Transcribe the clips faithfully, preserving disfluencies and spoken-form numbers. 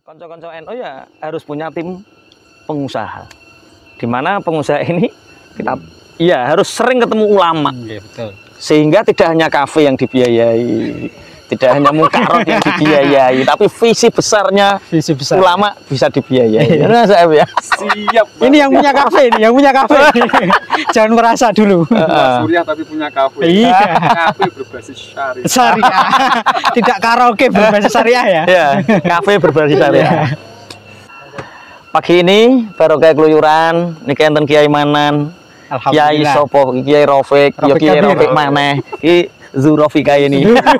Konco-konco N U ya harus punya tim pengusaha. Di mana pengusaha ini kita iya harus sering ketemu ulama. Ya, betul. Sehingga tidak hanya kafe yang dibiayai, tidak hanya mukarot yang dibiayai, tapi visi besarnya Visi besar. ulama bisa dibiayai. Nah, saya ya. Siap. Ini yang punya kafe, ini yang punya kafe. Jangan merasa dulu. Pak Surya tapi punya kafe. Iya. Kafe berbasis syariah. Syariah. Tidak karaoke berbasis syariah ya. Ya, kafe berbasis syariah. Pagi ini baru kayak keluyuran, niki enten Kiai Manan, Kiai Alhamdulillah. Sopo, Kiai Rofik, yo Rofik Kiai Kabir. Rofik maneh. Iki Zurofika ini.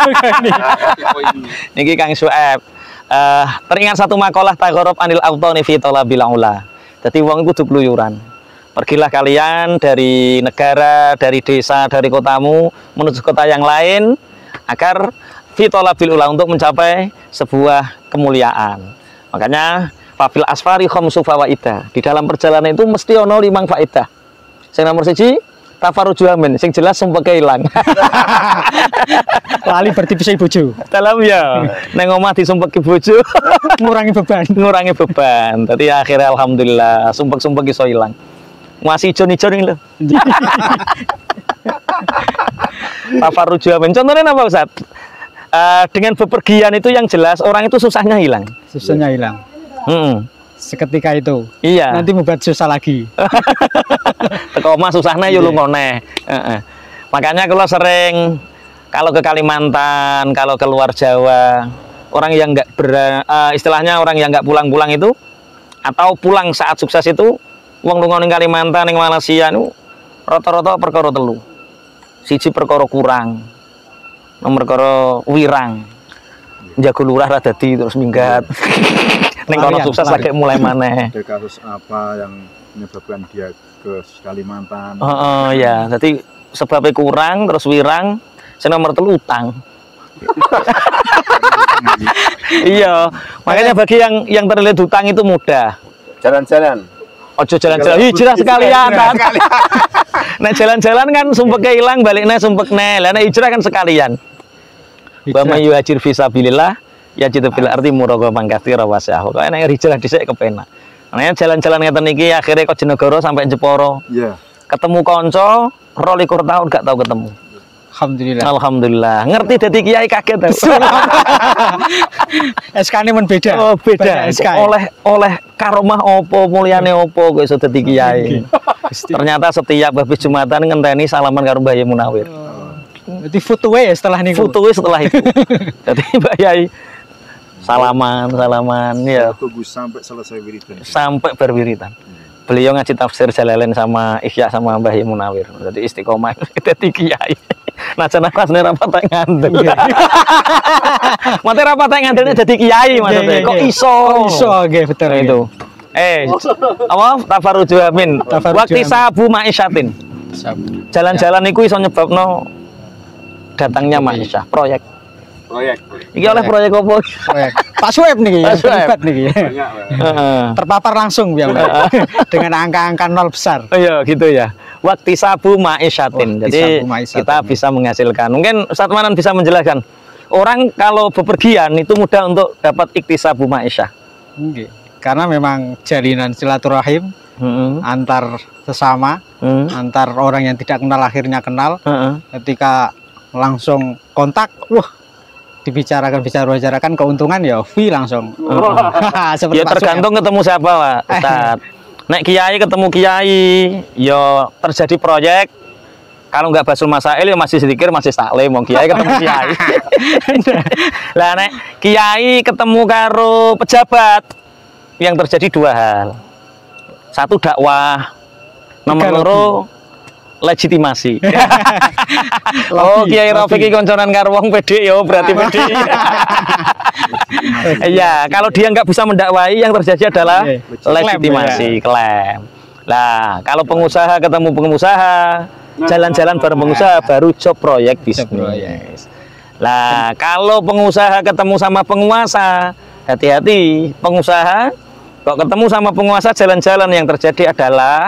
Niki Kang Sueb. Eh, teringat satu makalah Tagorob Anil Autoni fi Talabil Ula. Jadi wong kudu keluyuran. Pergilah kalian dari negara, dari desa, dari kotamu menuju kota yang lain agar fi Talabil Ula untuk mencapai sebuah kemuliaan. Makanya Fafil asfari khamsu fawaida. Di dalam perjalanan itu mesti ono limang faedah. Sing nomor siji tafaruju amin, sing jelas sumpeke ilang. Lali berarti bisa bojo. Dalam ya, neng omah disumpeki bojo, Ngurangi beban. ngurangi beban. Tadi akhirnya alhamdulillah sumpek-sumpek iso ilang. Masih ijon-ijon ini lho. Tafaruju amin. Contohnya apa Ustaz? Uh, dengan bepergian itu yang jelas orang itu susahnya hilang. Susahnya hilang. Hmm. Seketika itu. Iya. Nanti membuat susah lagi. Teko omah susahnya yo lungone. Heeh. Makanya kalau sering kalau ke Kalimantan, kalau keluar Jawa, orang yang nggak ber uh, istilahnya orang yang nggak pulang-pulang itu atau pulang saat sukses itu wong lunga ning Kalimantan ning Malaysia niku rata-rata perkara telu. Siji perkara kurang. Nomor perkara wirang. Jago lurah ra dadi terus minggat. Ning kono Larian, sukses lari. lagi mulai maneh. Ada kasus apa yang menyebabkan dia ke Kalimantan? Oh, oh ya, jadi sebabnya kurang terus wirang, saya nomor telu utang. Iya, makanya bagi yang yang terlilit utang itu mudah. Jalan-jalan. Ojo jalan-jalan, hijrah sekalian kan. Nah jalan-jalan kan sumpek hilang, baliknya sumpek ne. Lah nek hijrah kan sekalian. Wa may yuhajir fi sabilillah yajidu fil ardi muraghaman katsira wa sa'ah. Kok nek hijrah dhisik kepenak. Makanya jalan-jalan ngeten iki akhirnya kok Jenegoro sampai Jeporo. Iya. Ketemu konco, rolikur tahun gak tahu ketemu. Alhamdulillah. Alhamdulillah. Ngerti dadi kiai kaget tau. S K-ne men beda. Oh, beda. S K. Oleh oleh karomah opo, mulyane opo kok iso dadi kiai. Ternyata setiap habis Jumatan ngenteni salaman karo Mbah Yai Munawir. Berarti foto ya setelah niku. Foto setelah itu. Jadi Mbah Yai salaman, salaman ya Tunggu sampai selesai wiridan. sampai berwiritan. Beliau ngaji tafsir Jalalain sama Ihya sama Mbah Yai Munawir. Jadi istiqomah dadi kiai. Nah, jan asne ra patek ngandel. Mate ra patek ngandelnya dadi kiai maksudnya. Kok iso? Kok iso nggih betul Itu. Eh, apa tafaruju amin. Tafaruju Waktu amin. sabu maisyatin. Jalan-jalan iku iso nyebabno datangnya maisha, proyek. Proyek. Iki oleh proyek apa? Proyek. Pak Sueb niki, Pak Sueb. terlibat niki. Banyak. Heeh. Terpapar langsung ya, dengan angka-angka nol besar. Oh iya gitu ya. Waktu sabu maisyatin. Wakti Jadi sabu maisyatin. kita bisa menghasilkan. Mungkin Ustaz Manan bisa menjelaskan. Orang kalau bepergian itu mudah untuk dapat iktisabu maisyah. Nggih. Karena memang jalinan silaturahim Heeh. antar sesama, Heeh. antar orang yang tidak kenal akhirnya kenal. Heeh. Ketika langsung kontak, wah, dibicarakan-bicarakan keuntungan ya fee langsung. Seperti Ya Pak tergantung ketemu siapa Pak Ustaz. Nek kiai ketemu kiai, ya terjadi proyek. Kalau nggak basul masail ya masih sedikit masih taklim. Mau kiai ketemu kiai. Lah nek kiai ketemu karo pejabat, yang terjadi dua hal. Satu dakwah, nomor Tiga loro legitimasi. Oh, Kiai Rofik iki konconan karo wong P D yo, berarti P D. Iya, kalau dia nggak bisa mendakwai yang terjadi adalah Oke. legitimasi, klaim. Lah, kalau pengusaha ketemu pengusaha, jalan-jalan bareng pengusaha baru job proyek Job bisnis. Lah, kalau pengusaha ketemu sama penguasa, hati-hati, pengusaha kok ketemu sama penguasa jalan-jalan yang terjadi adalah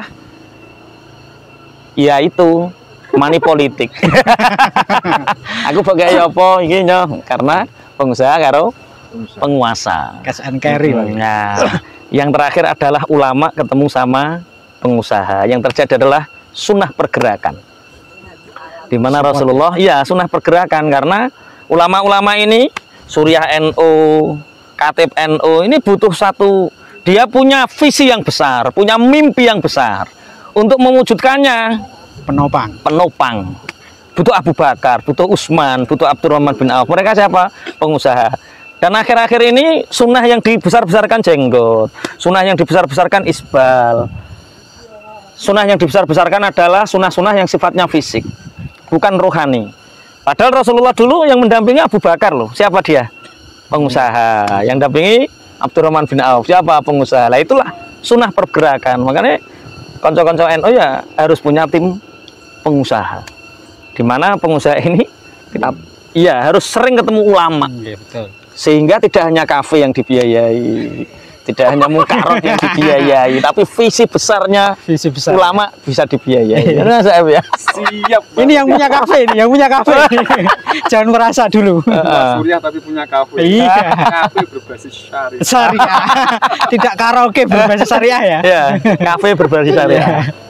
ya itu money politik. Aku pakai apa iki nyo karena pengusaha karo penguasa. Cash and carry. Pak. Nah, yang terakhir adalah ulama ketemu sama pengusaha. Yang terjadi adalah sunnah pergerakan. Di mana Rasulullah, ya sunnah pergerakan, karena ulama-ulama ini Suriah N U, Khatib N U ini butuh satu, dia punya visi yang besar, punya mimpi yang besar untuk mewujudkannya. Penopang. Penopang. Butuh Abu Bakar, butuh Utsman, butuh Abdurrahman bin Auf. Mereka siapa? Pengusaha. Dan akhir-akhir ini sunnah yang dibesar-besarkan jenggot, sunnah yang dibesar-besarkan isbal, sunnah yang dibesar-besarkan adalah sunnah-sunnah yang sifatnya fisik, bukan rohani. Padahal Rasulullah dulu yang mendampingi Abu Bakar loh. Siapa dia? Pengusaha. Yang mendampingi Abdurrahman bin Auf. Siapa? Pengusaha. Lah itulah sunnah pergerakan. Makanya konco-konco N U ya harus punya tim pengusaha. Di mana pengusaha ini kita iya harus sering ketemu ulama. Iya, betul. Sehingga tidak hanya kafe yang dibiayai, tidak hanya mukarot yang dibiayai, tapi visi besarnya Visi besar. ulama bisa dibiayai. Benar saya ya. Siap. Ini yang punya kafe ini, yang punya kafe. Jangan merasa dulu. Pak Surya tapi punya kafe. Iya. Kafe berbasis syariah. Syariah. Tidak karaoke berbasis syariah ya. Ya, kafe berbasis syariah.